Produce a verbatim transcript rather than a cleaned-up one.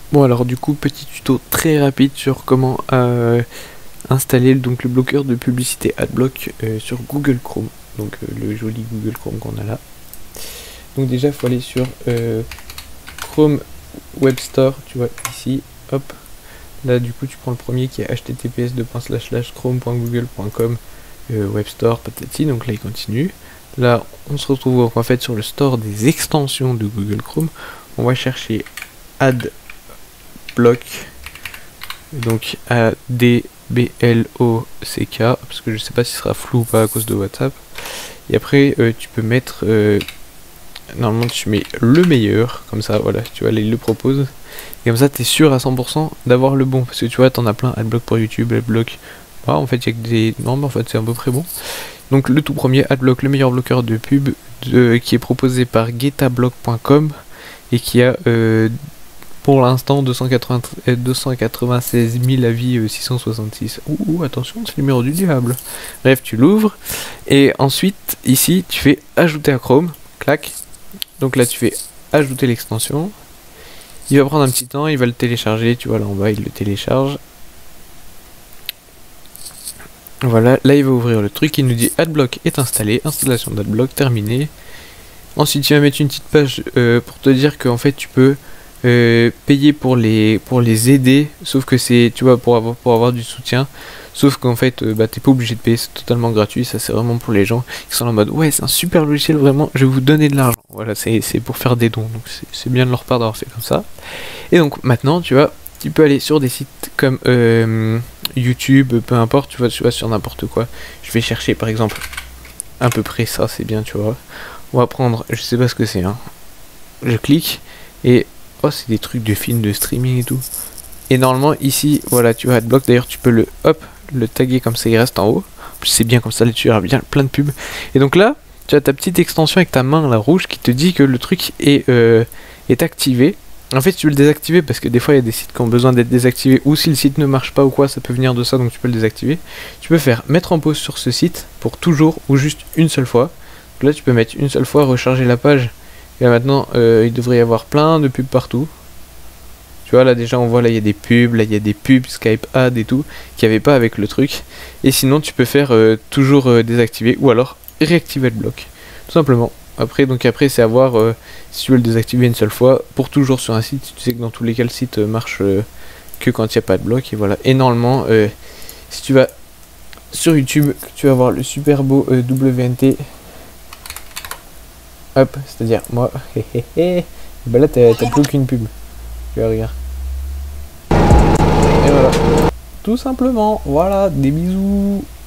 Bon alors du coup petit tuto très rapide sur comment euh, installer donc le bloqueur de publicité Adblock euh, sur Google Chrome, donc euh, le joli Google Chrome qu'on a là. Donc déjà il faut aller sur euh, Chrome Web Store, tu vois ici, hop, là du coup tu prends le premier qui est h t t p s chrome point google point com euh, Web Store patati, donc là il continue. Là on se retrouve en fait sur le store des extensions de Google Chrome, on va chercher Adblock, donc A D B L O C K, parce que je sais pas si ce sera flou ou pas à cause de WhatsApp. Et après euh, tu peux mettre euh, normalement tu mets le meilleur, comme ça voilà, tu vois là il le propose, et comme ça tu es sûr à cent pour cent d'avoir le bon, parce que tu vois t'en as plein, Adblock pour YouTube, Adblock, ah, en fait il y a que des... non mais en fait c'est à peu près bon. Donc le tout premier, Adblock, le meilleur bloqueur de pub, de, qui est proposé par getablock point com et qui a euh, pour l'instant deux cent quatre-vingt-seize mille avis euh, six cent soixante-six. Ouh, attention, c'est le numéro du diable. Bref, tu l'ouvres et ensuite ici tu fais ajouter à Chrome, clac. Donc là tu fais ajouter l'extension. Il va prendre un petit temps, il va le télécharger, tu vois là en bas il le télécharge. Voilà, là il va ouvrir le truc, il nous dit Adblock est installé, installation d'Adblock terminée. Ensuite il va mettre une petite page euh, pour te dire qu'en fait tu peux euh, payer pour les pour les aider, sauf que c'est, tu vois, pour avoir pour avoir du soutien, sauf qu'en fait euh, bah t'es pas obligé de payer, c'est totalement gratuit, ça c'est vraiment pour les gens qui sont en mode ouais c'est un super logiciel vraiment, je vais vous donner de l'argent, voilà, c'est pour faire des dons, donc c'est bien de leur part d'avoir fait comme ça. Et donc maintenant tu vois, tu peux aller sur des sites comme euh, YouTube, peu importe, tu vois, tu vois sur n'importe quoi. Je vais chercher par exemple à peu près ça, c'est bien, tu vois. On va prendre, je sais pas ce que c'est, hein. Je clique et oh c'est des trucs de films, de streaming et tout. Et normalement ici, voilà, tu vois Adblock. D'ailleurs tu peux le hop, le taguer comme ça, il reste en haut. C'est bien comme ça, là tu as bien plein de pubs. Et donc là, tu as ta petite extension avec ta main la rouge qui te dit que le truc est euh, est activé. En fait tu veux le désactiver parce que des fois il y a des sites qui ont besoin d'être désactivés, ou si le site ne marche pas ou quoi, ça peut venir de ça, donc tu peux le désactiver. Tu peux faire mettre en pause sur ce site pour toujours ou juste une seule fois. Donc là tu peux mettre une seule fois, recharger la page, et là maintenant euh, il devrait y avoir plein de pubs partout. Tu vois là déjà on voit là il y a des pubs, là il y a des pubs, Skype Ad et tout, qu'il n'y avait pas avec le truc. Et sinon tu peux faire euh, toujours euh, désactiver ou alors réactiver le bloc, tout simplement. Après, donc après c'est à voir euh, si tu veux le désactiver une seule fois, pour toujours sur un site, tu sais que dans tous les cas le site euh, marche euh, que quand il n'y a pas de bloc, et voilà. Et normalement, euh, si tu vas sur YouTube, tu vas voir le super beau euh, W N T, hop, c'est-à-dire moi, et ben là t'as plus aucune pub, tu vois, regarde. Et voilà, tout simplement, voilà, des bisous.